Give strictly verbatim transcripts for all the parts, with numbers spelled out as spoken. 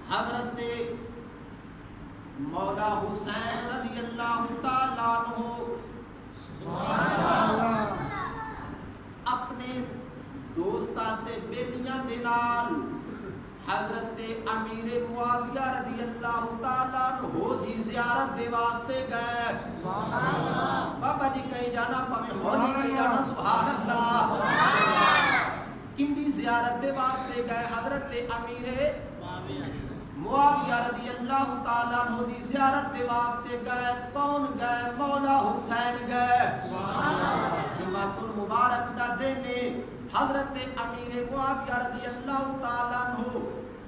حضرت مولا حسین رضی اللہ تعالیٰ عنہ اپنے دوستاں تے بیٹیاں دے نال حضرت امیر معاویہ رضی اللہ تعالیٰ عنہ دی زیارت دے واسطے گئے. سبحان اللہ. بابا جی کہیں جانا پاویں ہولی کہیں جانا سبحان اللہ. کندی زیارت دے واسطے گئے؟ حضرت امیر معاویہ رضی اللہ تعالیٰ عنہ دی زیارت دے واسطے گئے. کون گئے؟ مولا حسین گئے. جمعۃ المبارک دا دن حضرت امیر معاویہ رضی اللہ تعالیٰ عنہ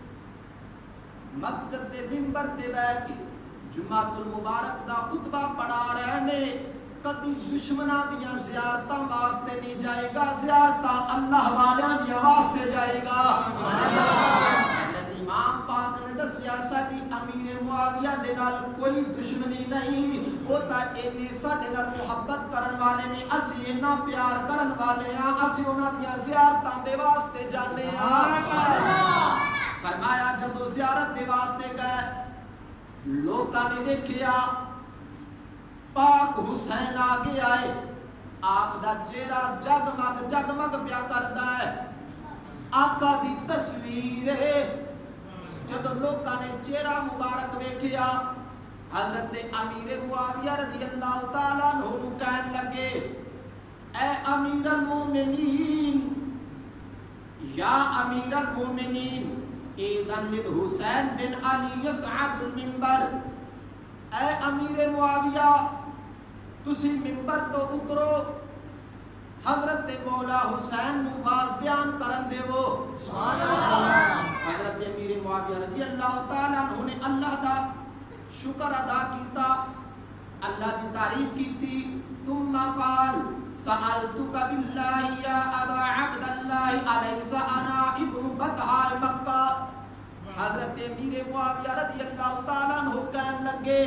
مسجد دے منبر تے بیٹھ کے جمعۃ المبارک دا خطبہ پڑھا رہے نے. کدی دشمناں دیاں زیارتاں واسطے نہیں جائے گا، زیارتاں اللہ والیاں دیاں واسطے جائے گا. حضرت امام پاک نے دسیا ساڈی امیر معاویہ دے نال کوئی دشمنی نہیں، وہ تا اینے ساڈے نال محبت کرن والے نے، اسی اینا پیار کرن والے ہاں، اسی انہاں دیاں زیارتاں دے واسطے جانے ہاں. فرمایا جدو زیارت دے واسطے گئے لوکاں نے دیکھیا پاک حسین آگے آئے، آپ دا چہرہ جگمگ جگمگ پیا کردا ہے، آقا دی تصویر ہے. جدو لوکاں نے چہرہ مبارک ویکھیا حضرت امیر معاویہ رضی اللہ تعالیٰ عنہ کہن لگے اے امیر المومنین یا امیر المومنین اذن للحسین بن علی یصعد المنبر. اے امیر معاویہ تسی منبر تو اترو، حضرت مولا حسین نو واز بیان کرن دیو. سبحان اللہ. حضرت امیر معاویہ رضی اللہ تعالیٰ عنہ نے اللہ دا شکر ادا کیتا، اللہ دی تعریف کیتی. ثم قال سألتک باللہ یا ابا عبد اللہ علیس انا ابن بطحاء مکہ. حضرت امیر معاویہ رضی اللہ تعالیٰ عنہ کہن لگے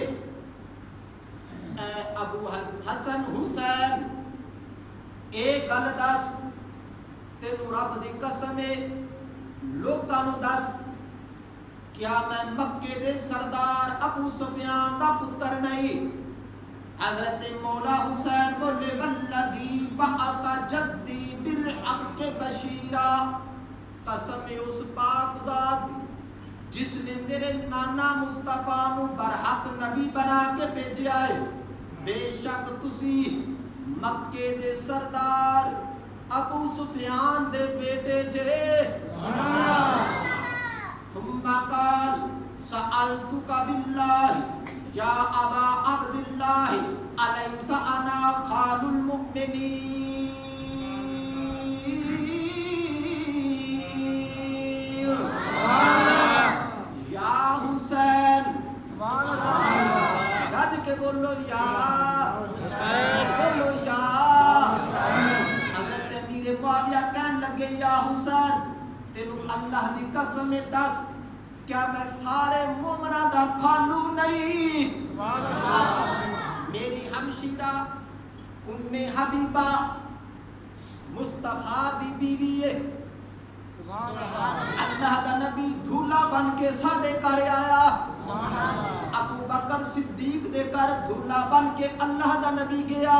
اے ابو حسن حسین اے گل دس تینو رب دی قسم ہے لوکاں نو دس کیا میں مکے دے سردار ابو سفیان دا پتر نہیں؟ حضرت مولا حسین بولے والذی بعث جدی بالحق بشیرا، قسم اس پاک ذات جس نے میرے نانا مصطفیٰ نو برحق نبی بنا کے بھیجا ہے، بے شک تسی مکے دے سردار ابو سفیان دے بیٹے جے. ثم قال سألتک باللہ یا ابا عبد اللہ علیس انا خال المؤمنین. یا حسین گج کے بولو یا حسین، بولو یا حسین. حضرت امیر معاویہ کہن لگے یا حسین تینو اللہ دی قسم دس کیا میں سارے مومناں دا خالو نہیں؟ میری ہمشیرہ ام حبیبہ مصطفیٰ دی بیوی ہے، اللہ دا نبی دھولا بن کے ساڈے گھر آیا. ابو بکر صدیق دے گھر دھولا بن کے اللہ دا نبی گیا.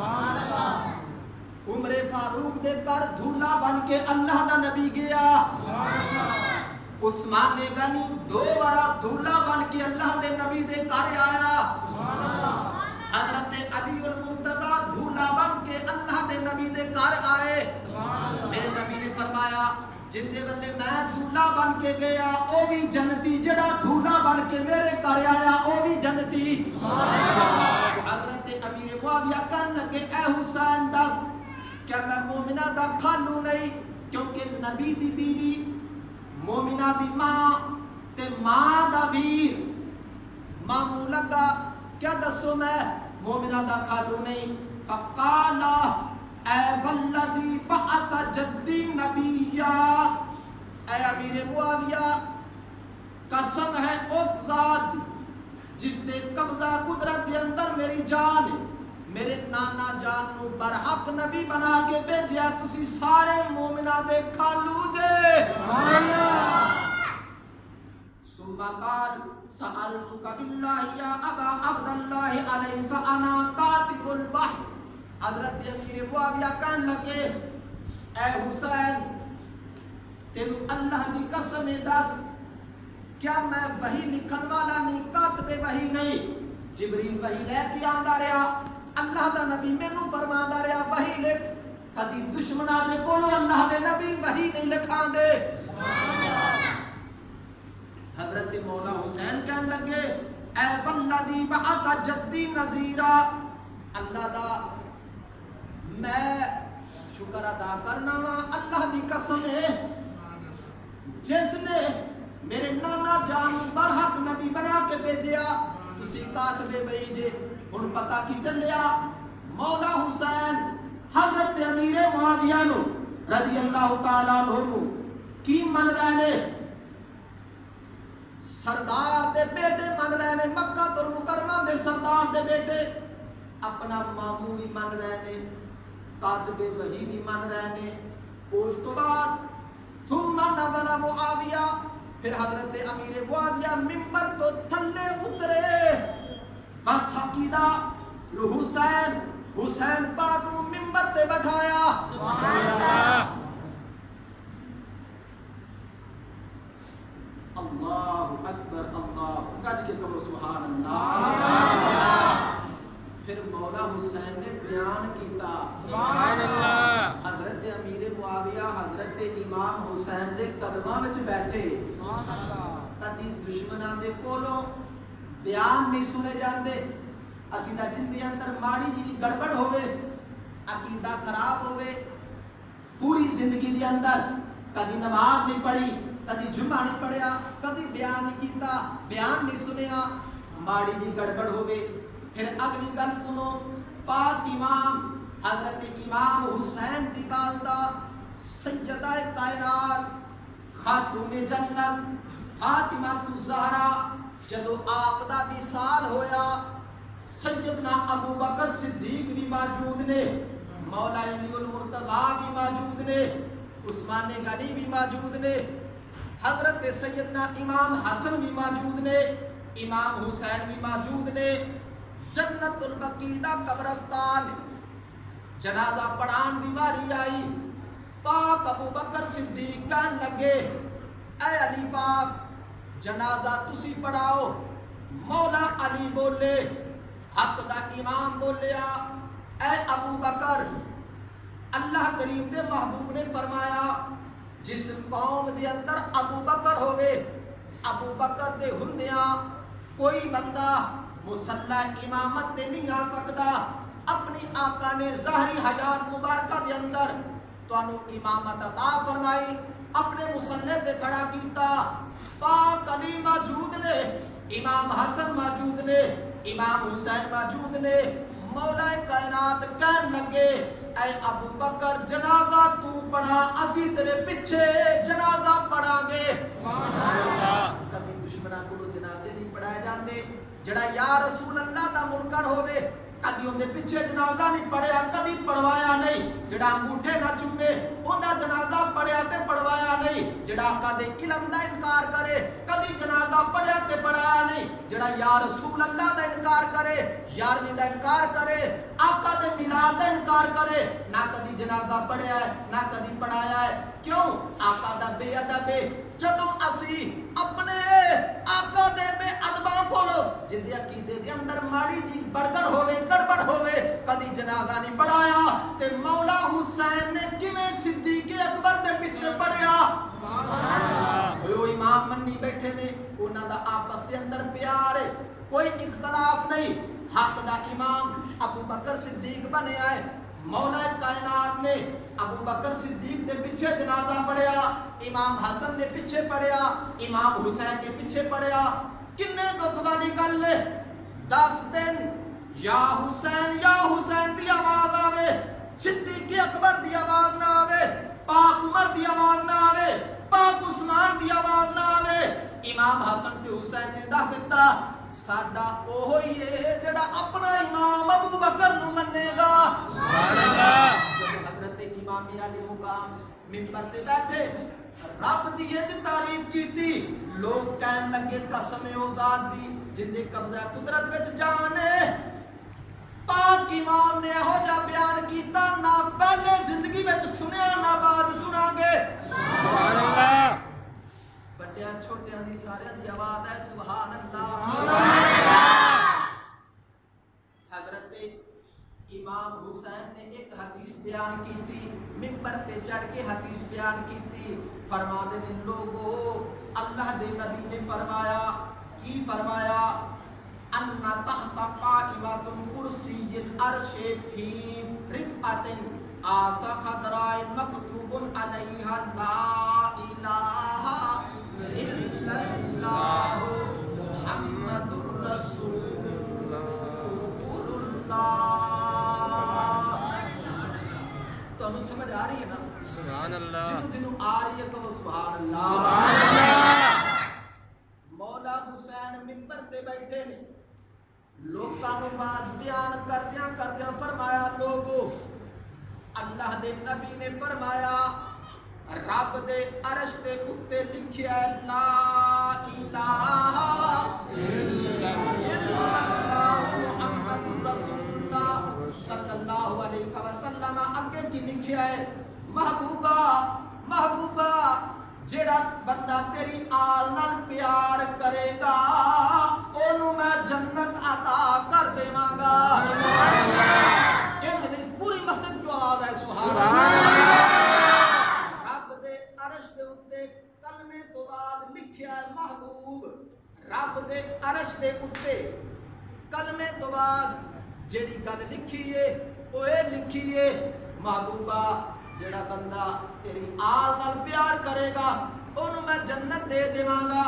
عمر فاروق دے گھر دھولا بن کے اللہ دا نبی گیا. عثمان غنی دو بار دھولا بن کے اللہ دے نبی دے گھر آیا. حضرت علی المرتضی دھولا بن کے اللہ دے نبی دے گھر آئے. میرے نبی نے فرمایا جن دے بندے میں دھولا بن کے گیا او بھی جنتی، جڑا دھولا بن کے میرے گھر آیا او بھی جنتی. حضرت امیر معاویہ کہن لگے اے حسین دس کیا میں مومنہ دا خالو نہیں؟ کیونکہ نبی دی بیوی مومنہ دی ماں تے ماں دا ویر ماموں لگا کیا دسو میں مومنہ دا خالو نہیں؟ فقالا اے والذی بعث جدی نبیا، اے امیر معاویہ قسم ہے اس ذات جس نے قبضہ قدرت کے اندر میری جان میرے نانا جان نو برحق نبی بنا کے بھیجیا، تسی سارے مومنہ دے خالو جے. ثم ثم قال سألتك بالله يا أبا عبد الله عليه فأنا كاتب الوحي. حضرت امیر معاویہ کہنے لگے اے حسین تینو اللہ دی قسم دس کیا میں وحی لکھن والا نہیں کاتب وحی نہیں. جبریل وحی لے کے آندا رہا اللہ دا نبی مینوں فرماندا رہا وحی لکھ. کدی دشمناں دے کولوں اللہ دے نبی وحی نہیں لکھاندے. حضرت مولا حسین کہنے لگے اے والذی بعث جدی نذیرا اللہ دا میں شکر ادا کرنا وا اللہ دی قسم ہے جس نے میرے نانا جان برحق نبی بنا کے بھیجیا تسی کاتب وحی جے. ہن پتہ کی چلیا مولا حسین حضرت امیر معاویہ نو رضی اللہ تعالی عنہ کی من رہے نے سردار دے بیٹے من رہے نے مکہ المکرمہ دے سردار دے بیٹے اپنا ماموں بھی من رہے نے کاتب وحی بھی من رہے نے. اس تو بعد ثم نزل معاویہ پھر حضرت امیر معاویہ منبر تو تھلے اترے بس عقیدہ حسین حسین پاک کو منبر تے بٹھایا. سبحان اللہ اللہ اکبر اللہ گج کے کہو سبحان اللہ. پھر مولا حسین نے بیان کیتا سبحان اللہ. حضرت امیر معاویہ حضرت امام حسین دے قدماں وچ بیٹھے سبحان اللہ. کدی دشمناں دے کولوں بیان نہیں سنے جاندے. اسی دا جن دے اندر ماڑی جی گڑبڑ ہوے عقیدہ خراب ہوے پوری زندگی دے اندر کدی نماز نہیں پڑھی کدی جمعہ نہیں پڑھیا کدی بیان نہیں کیتا بیان نہیں سنیا ماڑی جی گڑبڑ ہوے. پھر اگلی گل سنو پاک امام حضرت امام حسین دی والدہ سیدہ کائنات خاتون جنت فاطمہ الزہرا جدو آپ دا وصال ہویا سیدنا ابو بکر صدیق بھی موجود نے مولا علی المرتضیٰ بھی موجود نے عثمان غنی بھی موجود نے حضرت سیدنا امام حسن بھی موجود نے امام حسین بھی موجود نے. جنت البقیع دا قبرستان جنازہ پڑھان دی واری آئی پاک ابو بکر صدیق کہن لگے اے علی پاک جنازہ تسی پڑھاؤ. مولا علی بولے حق دا امام بولیا اے ابو بکر اللہ کریم دے محبوب نے فرمایا جس قوم دے اندر ابو بکر ہوئے ابو بکر دے ہندیاں کوئی بندہ مسلح امامت تے نہیں آ سکتا. اپنی آقا نے ظاہری حیات مبارکہ دے اندر تانوں امامت عطا فرمائی اپنے مسلح تے کھڑا کیتا. پاک علی موجود نے امام حسن موجود نے امام حسین موجود نے. مولا کائنات کہن لگے اے ابو بکر جنازہ تو پڑھا اسی تیرے پیچھے جنازہ پڑھا گے. کبھی دشمناں کو جنازے نہیں پڑھائے جاندے. جڑا یا رسول اللہ دا منکر ہوے کدی اون دے پیچھے جنازہ نہیں پڑھیا کدی پڑھوایا نہیں. جڑا انگوٹھے نہ چومے اوندا جنازہ پڑھیا تے پڑھوایا نہیں. جڑا آقا دے علم دا انکار کرے کدی جنازہ پڑھیا تے پڑھایا نہیں. جڑا یا رسول اللہ دا انکار کرے یارویں دا انکار کرے آقا دے میلاد دا انکار کرے نہ کدی جنازہ پڑھیا ہے نہ کدی پڑھایا ہے. کیوں آقا دا بے ادب ہے. جدوں اسی اپنے آقا دے بے ادباں کول جن دے عقیدے دے اندر ماڑی جی بڑگڑ ہوے گڑبڑ ہوے کدی جنازہ نہیں پڑھایا تے مولا حسین نے کیویں صدیق اکبر دے پیچھے پڑھیا. سبحان اللہ. وہ امام منی بیٹھے نے انہاں دا آپس دے اندر پیار ہے کوئی اختلاف نہیں. حق دا امام ابو بکر صدیق بنے آئے. مولا کائنات نے ابو بکر صدیق دے پیچھے جنازہ پڑھیا امام حسن نے پیچھے پڑھیا امام حسین کے پیچھے پڑھیا. کنے دکھ والی گل ہے دس دن یا حسین یا حسین دی آواز آوے صدیق اکبر دی آواز نہ آوے پاک عمر دی آواز نہ آوے پاک عثمان دی آواز نہ آوے. امام حسن تے حسین نے دس دیتا ساڈا اوہی ہے جڑا اپنا امام ابو بکر نو منے گا. سبحان اللہ. جب حضرت امام علی مقام منبر تے بیٹھے رب دی یہ تعریف کیتی لوگ کہن لگے قسم او ذات دی جن دے قبضہ قدرت وچ جان ہے پاک امام نے ہو جا بیان کیتا نہ پہلے زندگی وچ سنیا نہ بعد سنا گے سبحان اللہ بڑیاں چھوٹیاں دی سارے دی آواز ہے سبحان اللہ سبحان اللہ حضرت امام حسین نے ایک حدیث بیان کی تھی منبر پہ چڑھ کے حدیث بیان کی تھی فرما دے ان لوگوں اللہ دے نبی نے فرمایا کی فرمایا ان تحت قائمۃ کرسی العرش فی رقعۃ آسا خضراء مکتوب علیہا لا الہ الا اللہ محمد رسول اللہ تو ہمیں سمجھ آ رہی ہے نا سبحان اللہ جنہوں جنہوں آ رہی ہے تو سبحان اللہ سبحان اللہ مولا حسین منبر تے بیٹھے نے لوکاں نوں باز بیان کردیاں کردیاں فرمایا لوگو اللہ دے نبی نے فرمایا رب دے عرش دے اُتے لکھیا ہے لا الہ الا اللہ محمد رسول اللہ صلی اللہ علیہ وسلم اگے کی لکھیا ہے محبوبہ محبوبہ جڑا بندہ تیری آل نال پیار کرے گا اونوں میں جنت عطا کر دیواں گا سبحان اللہ یہ پوری مسجد جو آواز ہے سبحان اللہ رب دے عرش دے اوتے کلمے تو بعد لکھیا ہے محبوب رب دے عرش دے اوتے کلمے تو بعد جیڑی گل لکھی ہے او اے لکھی ہے محبوبہ جڑا بندہ تیری آل نال پیار کرے گا اونوں میں جنت دے دیواں گا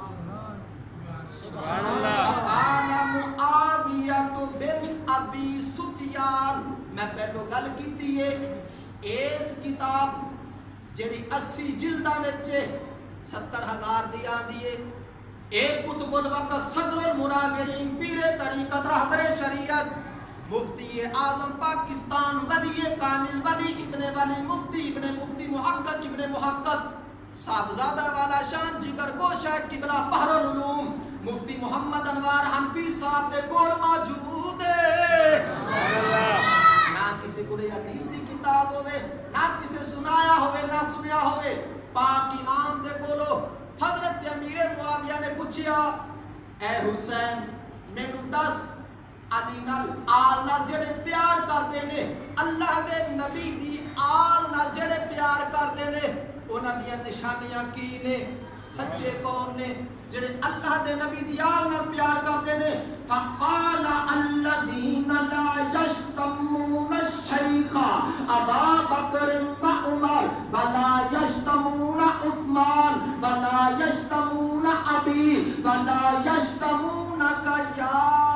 سبحان اللہ انا معاویہ بن ابی سفیان میں پہلو گل کیتی ہے اس کتاب جڑی اسی جلداں وچ ستر ہزار دی آندی ہے ایک کتب الوقت صدر المناظرین پیر طریقت رہبر شریعت مفتی اعظم پاکستان ولی کامل ولی ابن ولی مفتی ابن مفتی محقق ابن محقق صاحبزادہ والا شان جگر گوشہ قبلہ بحر العلوم مفتی محمد انوار حنفی صاحب دے کول موجود ہے نہ کسی کو حدیث دی کتاب ہوئے نہ کسی سنایا ہوئے نہ سنیا ہوئے پاک امام دے کولو حضرت امیر معاویہ نے پوچھیا اے حسین مینوں دس علی نال آل نال جڑے پیار کردے نے اللہ دے نبی دی آل نال جڑے پیار کردے نے انہاں دی نشانیاں کی نے سچے کون نے جڑے اللہ دے نبی دی آل نال پیار کردے نے فقال الذين لا يشتمون الشيخ ابا بکر و عمر ولا يشتمون عثمان ولا يشتمون ابي ولا يشتمونك يا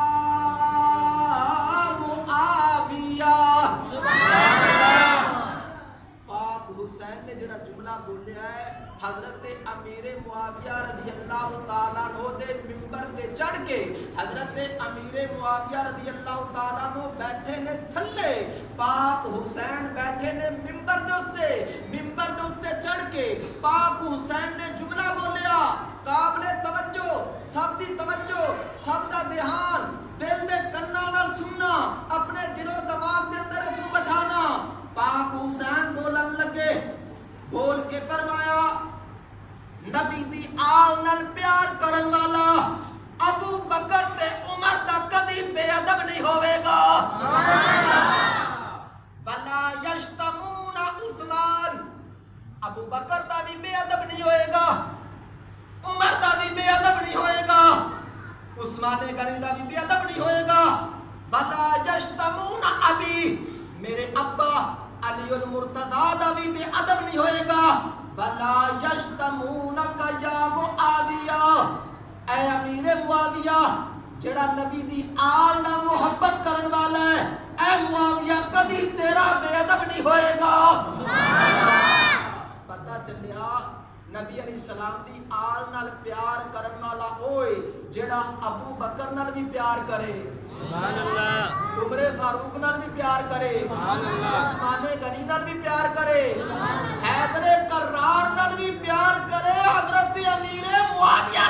حسین نے جڑا جملہ بولیا ہے حضرت امیر معاویہ رضی اللہ تعالیٰ عنہ دے منبر تے چڑھ کے حضرت امیر معاویہ رضی اللہ تعالیٰ عنہ بیٹھے نے تھلے پاک حسین بیٹھے نے منبر دے اتے منبر دے اتے چڑھ کے پاک حسین نے جملہ بولیا قابل توجہ سب دی توجہ سب دا دھیان دل دے کناں نال سننا اپنے دل و دماغ دے اندر اس کو بٹھانا پاک حسین بولن لگے بول کے فرمایا نبی دی آل نال پیار کرن والا ابو بکر تے عمر دا کدی بے ادب نہیں ہوئے گا سبحان اللہ ولا یشتمون عثمان ابو بکر دا بھی بے ادب نہیں ہوئے گا عمر دا بھی بے ادب نہیں ہوئے گا عثمان غنی دا بھی بے ادب نہیں ہوئے گا ولا یشتمون ابی میرے ابا علی المرتضی دا بھی بے ادب نہیں ہوئے گا ولا یشتمونک یا معاویہ اے امیر معاویہ جڑا نبی دی آل نال محبت کرن والا ہے اے معاویہ کدی تیرا بے ادب نہیں ہوئے گا سبحان اللہ پتہ چلیا نبی علیہ السلام دی آل نال پیار کرن والا ہوئے جڑا ابو بکر نال بھی پیار کرے سبحان اللہ عمر فاروق نال بھی پیار کرے سبحان اللہ عثمان غنی نال بھی پیار کرے حیدر کرار نال بھی پیار کرے حضرت امیر معاویہ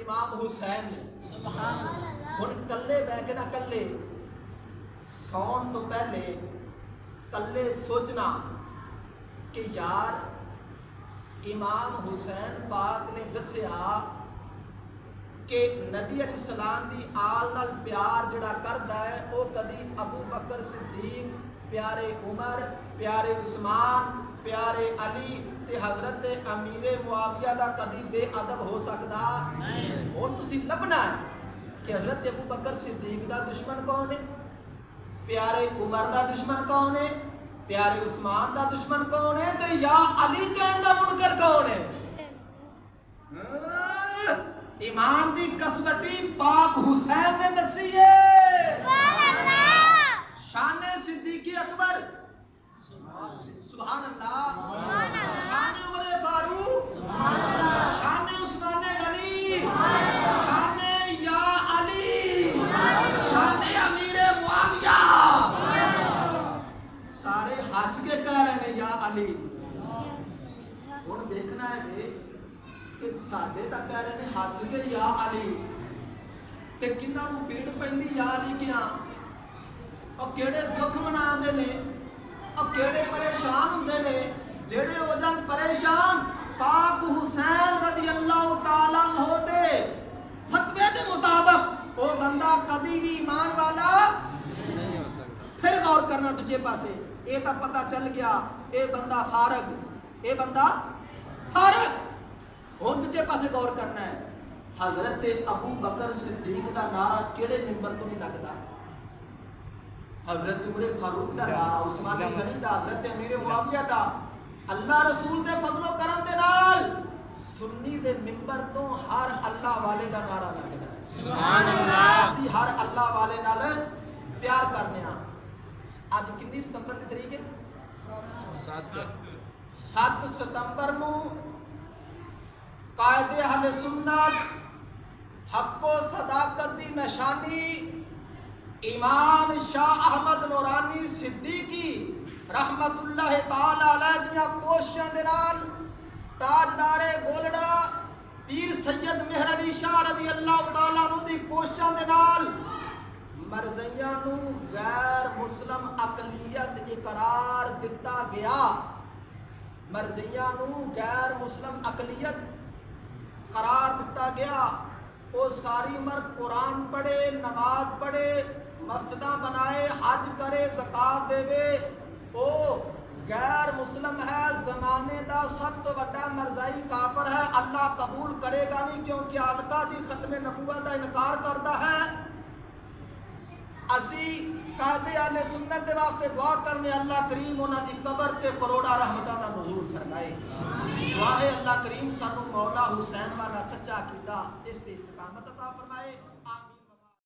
امام حسین نے ہن کلے بہ کے نہ کلے سون تو پہلے کلے سوچنا کہ یار امام حسین پاک نے دسیا کہ نبی علیہ السلام دی آل نال پیار جڑا کردا ہے او کدی ابو بکر صدیق پیارے عمر پیارے عثمان پیارے علی تے حضرت امیر معاویہ دا کدی بے ادب ہو سکدا نہیں. ہن تسی لبنا ہے کہ حضرت ابو بکر صدیق دا دشمن کون ہے, پیارے عمر دا دشمن کون ہے, پیارے عثمان دا دشمن کون ہے, تے یا علی کہن دا منکر کون ہے. ایمان دی کسوٹی پاک حسین نے دسی ہے. شان صدیق اکبر سبحان اللہ, شان عمر فاروق شان عثمان غنی شان یا علی شان امیر معاویہ سارے ہنس کے کہہ رہے ہیں یا علی. ہن دیکھنا ہے کہ ساڈے تک کہہ رہے ہیں ہنس کے یا علی تے کنہاں نوں پیڑ پیندی یا علی کیاں اور کیڑے دکھ مناندے نے اور کیڑے پریشان ہوندے نے. جڑے وجن پریشان پاک حسین رضی اللہ تعالی عنہ دے فتوے دے مطابق وہ بندہ کبھی بھی ایمان والا نہیں ہو سکتا. پھر غور کرنا تجھے پاسے اے تا پتہ چل گیا اے بندہ فارغ, اے بندہ فارغ. ہن تجھے پاسے غور کرنا ہے حضرت ابو بکر صدیق دا نعرہ کیڑے منبر تو نہیں لگدا, حضرت عمر فاروق دا نعرہ, عثمان غنی دا, حضرت امیر معاویہ دا. اللہ رسول دے فضل و کرم دے نال سنی دے منبر تو ہر اللہ والے دا نعرہ لگدا ہے. سبحان اللہ. اسی ہر اللہ والے نال پیار کرنے ہاں. اج کتنی ستمبر دی تاریخ ہے؟ سات سات ستمبر نو قائد اہل سنت حق و صداقت دی نشانی امام شاہ احمد نورانی صدیقی رحمت اللہ تعالی علیہ جیاں کوششاں دے نال تاجدار گولڑا پیر سید مہر علی شاہ رضی اللہ تعالی عنہ دی کوششاں دے نال مرزیاں نو غیر مسلم اقلیت اقرار دتا گیا. مرزیاں نو غیر مسلم اقلیت قرار دتا گیا. وہ ساری عمر قرآن پڑھے, نماز پڑھے, مسجداں بنائے, حج کرے, زکات دے, وہ غیر مسلم ہے, زمانے دا سب تو بڑا مرزائی کافر ہے. اللہ قبول کرے گا نہیں کیونکہ آلقا جی ختم نبوت دا انکار کرتا ہے. اسی قائد اہل سنت دے واسطے دعا کرنے اللہ کریم انہاں دی قبر تے کروڑا رحمتاں دا نزول فرمائے. دعا ہے اللہ کریم سانو مولا حسین والا سچا عقیدہ اس تے استقامت عطا فرمائے.